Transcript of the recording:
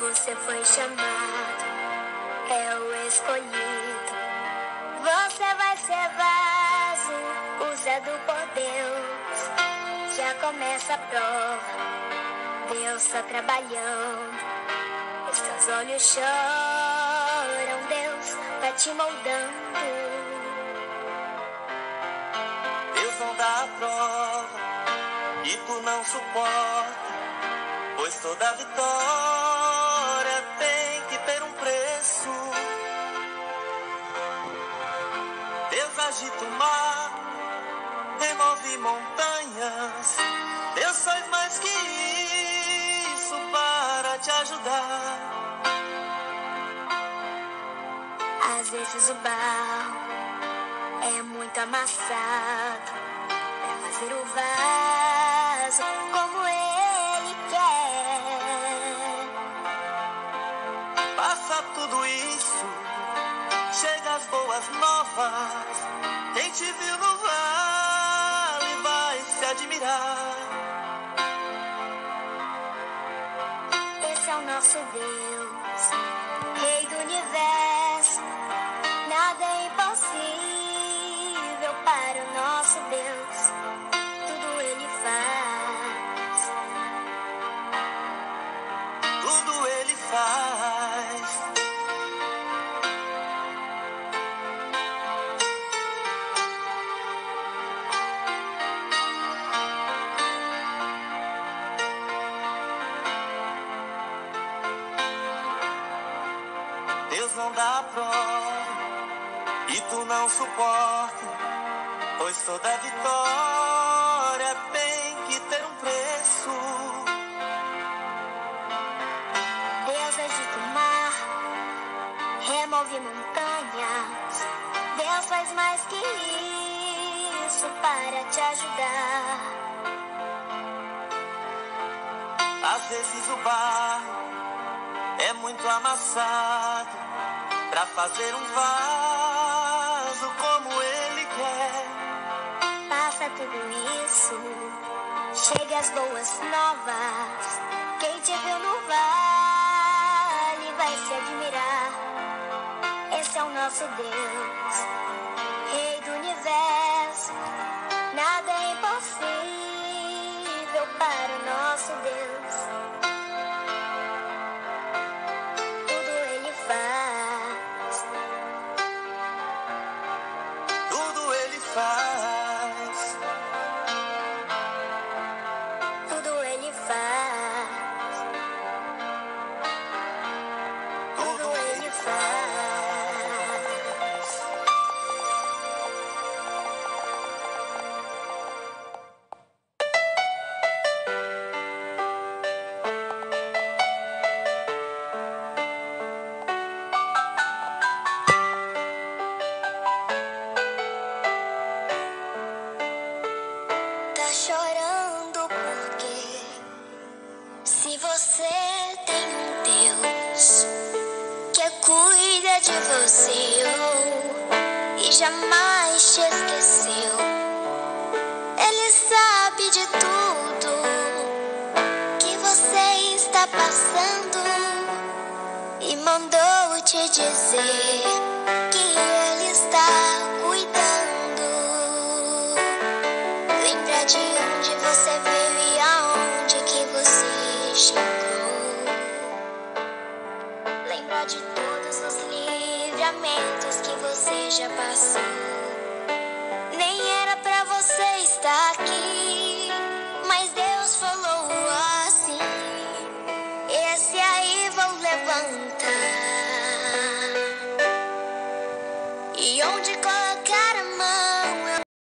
Você foi chamado, é o escolhido. Você vai ser vaso, usado por Deus. Já começa a prova, Deus está trabalhando. Os teus olhos choram, Deus tá te moldando. Deus não dá a prova e tu não suporta, pois toda vitória tem que ter um preço. Deus agita o mar, remove montanhas. Deus faz mais que isso para te ajudar. Às vezes o barro é muito amassado pra fazer o vaso como ele quer. Passa tudo isso, chega as boas novas. Quem te viu no vale vai se admirar. Esse é o nosso Deus, Rei do Universo. Nada é impossível para o nosso Deus. Tudo ele faz. Tudo ele faz. Deus não dá a prova e tu não suporta, pois toda vitória tem que ter um preço. Deus agita o mar, remove montanhas. Deus faz mais que isso para te ajudar. Às vezes o barro é muito amassado pra fazer um vaso como ele quer. Passa tudo isso, chega as boas novas. Quem te viu no vale vai se admirar. Esse é o nosso Deus, Rei do Universo. Nada é impossível para o nosso Deus. Tudo ele faz. Tudo ele faz. Tudo ele faz. Tudo ele faz. Tá chorando porque se você tem um Deus que cuida de você e jamais te esqueceu, Ele sabe de tudo que você está passando e mandou te dizer que Ele está cuidando. Lembra de onde você veio e aonde que você chegou. Lembra de todos os livramentos que você já passou. Nem era pra você estar aqui,